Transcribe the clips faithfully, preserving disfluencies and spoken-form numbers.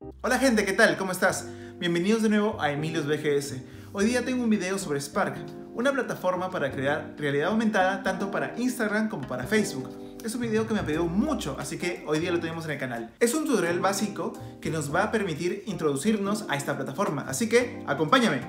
Hola gente, ¿qué tal? ¿Cómo estás? Bienvenidos de nuevo a Emilios B G S. Hoy día tengo un video sobre Spark, una plataforma para crear realidad aumentada tanto para Instagram como para Facebook. Es un video que me ha pedido mucho, así que hoy día lo tenemos en el canal. Es un tutorial básico que nos va a permitir introducirnos a esta plataforma, así que acompáñame.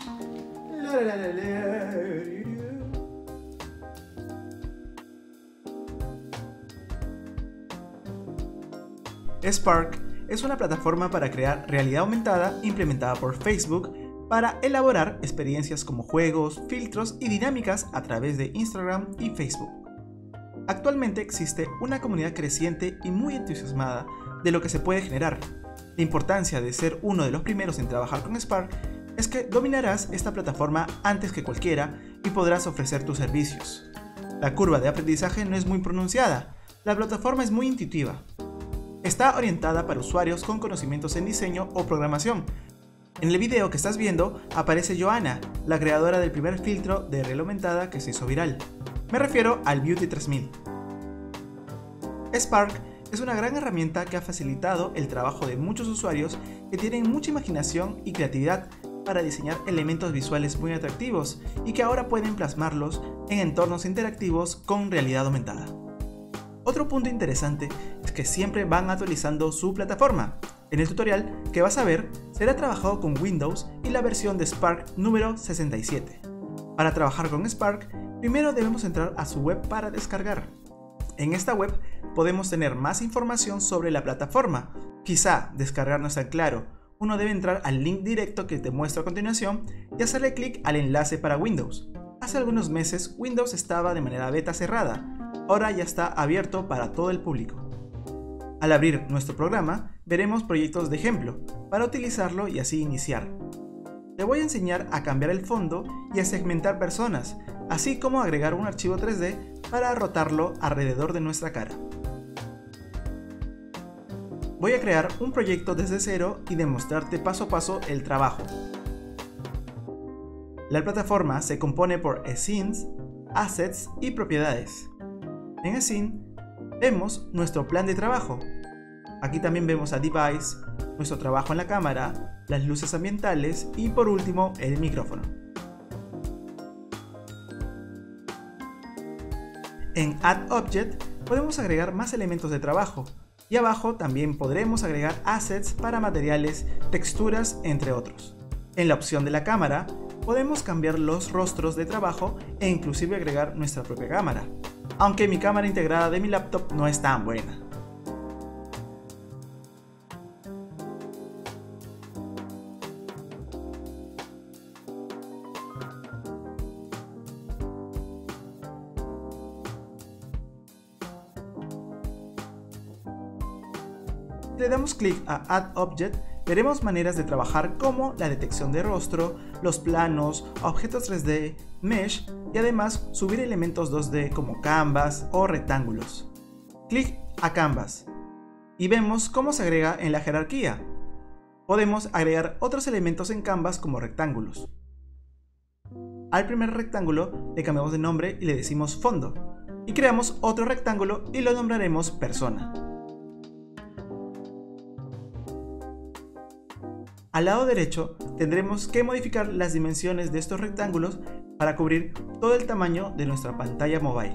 Spark es una plataforma para crear realidad aumentada implementada por Facebook para elaborar experiencias como juegos, filtros y dinámicas a través de Instagram y Facebook. Actualmente existe una comunidad creciente y muy entusiasmada de lo que se puede generar. La importancia de ser uno de los primeros en trabajar con Spark es que dominarás esta plataforma antes que cualquiera y podrás ofrecer tus servicios. La curva de aprendizaje no es muy pronunciada, la plataforma es muy intuitiva. Está orientada para usuarios con conocimientos en diseño o programación. En el video que estás viendo aparece Johanna, la creadora del primer filtro de realidad aumentada que se hizo viral. Me refiero al Beauty tres mil. Spark es una gran herramienta que ha facilitado el trabajo de muchos usuarios que tienen mucha imaginación y creatividad para diseñar elementos visuales muy atractivos y que ahora pueden plasmarlos en entornos interactivos con realidad aumentada. Otro punto interesante es que siempre van actualizando su plataforma. En el tutorial que vas a ver será trabajado con Windows y la versión de Spark número sesenta y siete. Para trabajar con Spark, primero debemos entrar a su web para descargar. En esta web podemos tener más información sobre la plataforma. Quizá descargar no está claro. Uno debe entrar al link directo que te muestro a continuación y hacerle clic al enlace para Windows. Hace algunos meses Windows estaba de manera beta cerrada. Ahora ya está abierto para todo el público. Al abrir nuestro programa, veremos proyectos de ejemplo, para utilizarlo y así iniciar. Te voy a enseñar a cambiar el fondo y a segmentar personas, así como agregar un archivo tres D para rotarlo alrededor de nuestra cara. Voy a crear un proyecto desde cero y demostrarte paso a paso el trabajo. La plataforma se compone por Scenes, Assets y Propiedades. En Scene vemos nuestro plan de trabajo. Aquí también vemos a Device, nuestro trabajo en la cámara, las luces ambientales y por último el micrófono. En Add Object podemos agregar más elementos de trabajo y abajo también podremos agregar assets para materiales, texturas, entre otros. En la opción de la cámara podemos cambiar los rostros de trabajo e inclusive agregar nuestra propia cámara. Aunque mi cámara integrada de mi laptop no es tan buena. Si le damos clic a Add Object, veremos maneras de trabajar como la detección de rostro, los planos, objetos tres D, Mesh y además subir elementos dos D como canvas o rectángulos. Clic a Canvas y vemos cómo se agrega en la jerarquía. Podemos agregar otros elementos en Canvas como rectángulos. Al primer rectángulo le cambiamos de nombre y le decimos fondo y creamos otro rectángulo y lo nombraremos persona. Al lado derecho tendremos que modificar las dimensiones de estos rectángulos para cubrir todo el tamaño de nuestra pantalla mobile.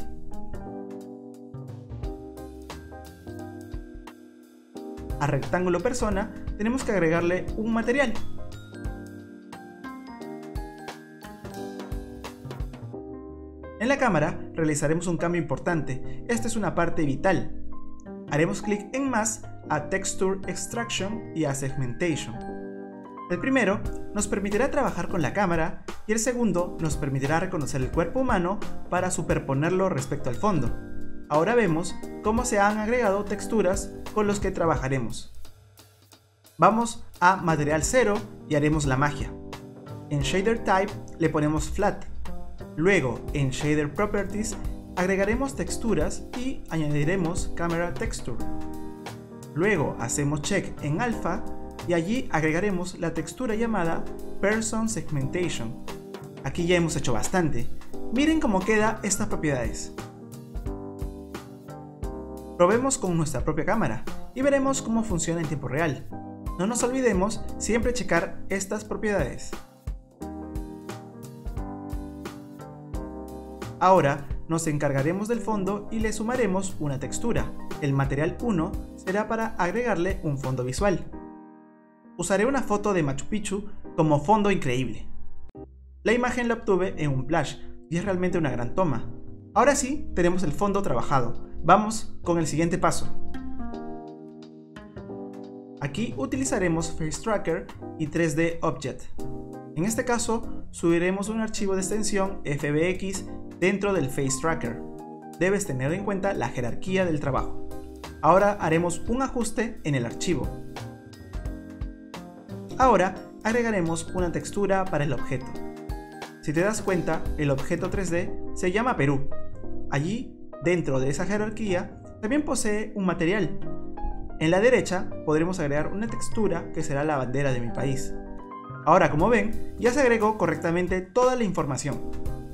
Al rectángulo persona tenemos que agregarle un material. En la cámara realizaremos un cambio importante, esta es una parte vital. Haremos clic en más a Texture Extraction y a Segmentation. El primero nos permitirá trabajar con la cámara y el segundo nos permitirá reconocer el cuerpo humano para superponerlo respecto al fondo. Ahora vemos cómo se han agregado texturas con los que trabajaremos. Vamos a Material cero y haremos la magia. En Shader Type le ponemos Flat. Luego en Shader Properties agregaremos texturas y añadiremos Camera Texture. Luego hacemos check en Alpha y allí agregaremos la textura llamada Person Segmentation. Aquí ya hemos hecho bastante. Miren cómo queda estas propiedades. Probemos con nuestra propia cámara y veremos cómo funciona en tiempo real. No nos olvidemos siempre checar estas propiedades. Ahora nos encargaremos del fondo y le sumaremos una textura. El material uno será para agregarle un fondo visual. Usaré una foto de Machu Picchu como fondo increíble. La imagen la obtuve en un Flash y es realmente una gran toma. Ahora sí, tenemos el fondo trabajado. Vamos con el siguiente paso. Aquí utilizaremos Face Tracker y tres D Object. En este caso, subiremos un archivo de extensión F B X dentro del Face Tracker. Debes tener en cuenta la jerarquía del trabajo. Ahora haremos un ajuste en el archivo. Ahora agregaremos una textura para el objeto. Si te das cuenta, el objeto tres D se llama Perú. Allí, dentro de esa jerarquía, también posee un material. En la derecha podremos agregar una textura que será la bandera de mi país. Ahora, como ven, ya se agregó correctamente toda la información.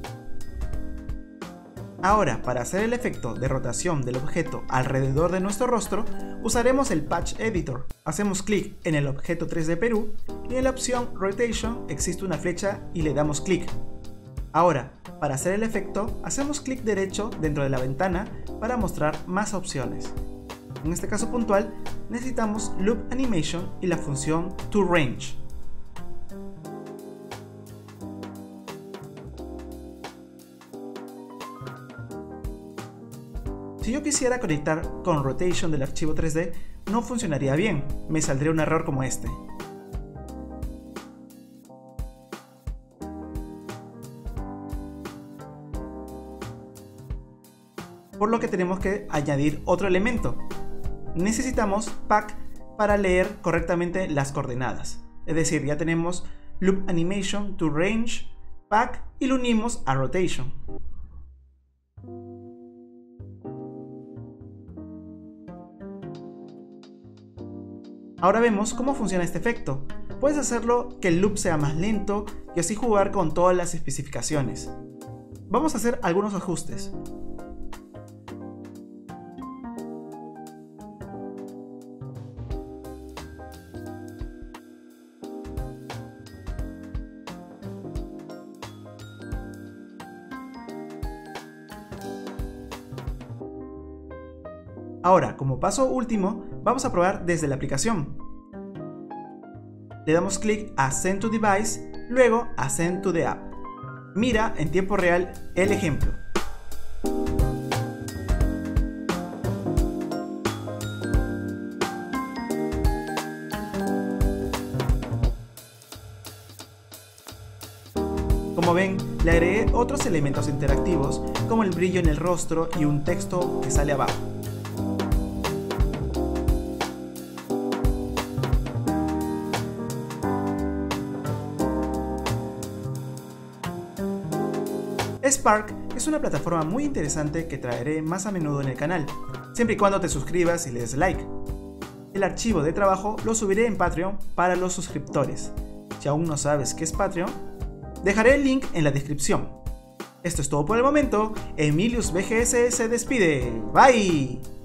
Ahora, para hacer el efecto de rotación del objeto alrededor de nuestro rostro, usaremos el Patch Editor. Hacemos clic en el objeto tres D Perú y en la opción Rotation existe una flecha y le damos clic. Ahora, para hacer el efecto, hacemos clic derecho dentro de la ventana para mostrar más opciones. En este caso puntual, necesitamos Loop Animation y la función ToRange. Si yo quisiera conectar con Rotation del archivo tres D, no funcionaría bien, me saldría un error como este. Por lo que tenemos que añadir otro elemento. Necesitamos Pack para leer correctamente las coordenadas. Es decir, ya tenemos Loop Animation, ToRange, Pack y lo unimos a Rotation. Ahora vemos cómo funciona este efecto. Puedes hacerlo que el loop sea más lento y así jugar con todas las especificaciones. Vamos a hacer algunos ajustes. Ahora, como paso último, vamos a probar desde la aplicación. Le damos clic a Send to Device, luego a Send to the App. Mira en tiempo real el ejemplo. Como ven, le agregué otros elementos interactivos como el brillo en el rostro y un texto que sale abajo. Spark es una plataforma muy interesante que traeré más a menudo en el canal, siempre y cuando te suscribas y le des like. El archivo de trabajo lo subiré en Patreon para los suscriptores. Si aún no sabes qué es Patreon, dejaré el link en la descripción. Esto es todo por el momento. Emilius B G S se despide. Bye.